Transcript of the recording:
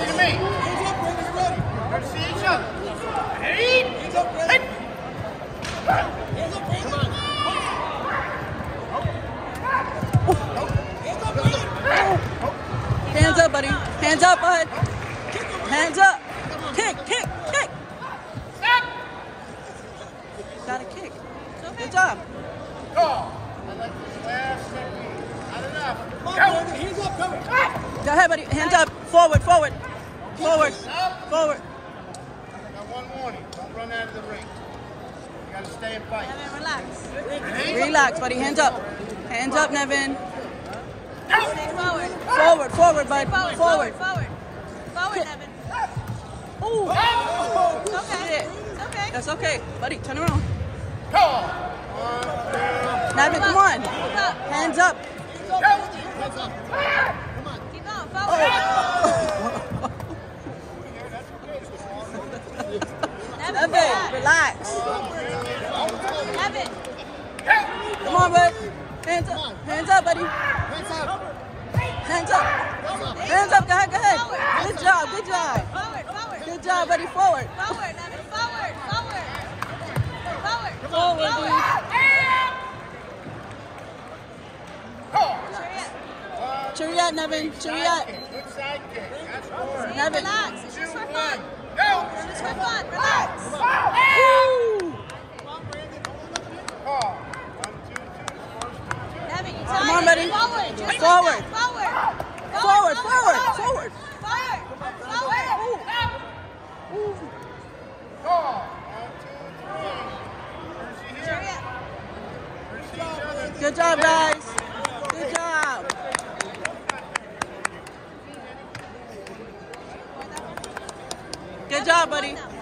Ready to meet. Hands up, Brandon, you're ready. Ready to see each other. Hey! Hands up, Brandon. Hands up, Brandon. Come on. Hands up, Brandon. Hands up, buddy. Hands up, bud. Hands up. Kick, kick, kick. Stop! Got a kick. Good job. Call. I like this last technique. Not enough. Come on, Brandon. Hands up, come. Go ahead, buddy. Hands up. Forward, forward. Forward. Up. Forward. Got one warning. Don't run out of the ring. You gotta stay and fight. Relax. Relax, buddy. Hands up. Hands up, Neven. Stay forward. Forward, forward, bud. Forward. Forward. Forward. Forward, Neven. Ooh. It's okay. Shit. It's okay. That's okay. Buddy, turn around. Call. Neven, come on. Keep up. Hands up. Hands up. Come on. Keep going. Forward. Neven, Neven, relax. Neven. Come on, bud. Hands up. Hands up, buddy. Hands up. Hands up. Hands up. Go ahead, go ahead. Good job, good job. Forward. Forward. Good job, buddy. Forward. Forward, Neven. Forward. Forward. Forward. Forward, dude. Call. Chariot, Neven. Chariot. Good side kick. That's four. Neven. Relax. It's just for fun. Go. It's just for fun. Relax. Woo. Call. 1, 2, 2. Neven, you Come tied on, it. buddy. Forward. Just Forward. like that. Forward. Forward, forward, forward. Forward. Forward. Call. 1, 2, 3. Mercy here. Chariot. Mercy each other. Good job, guys. Good job. Good job, buddy.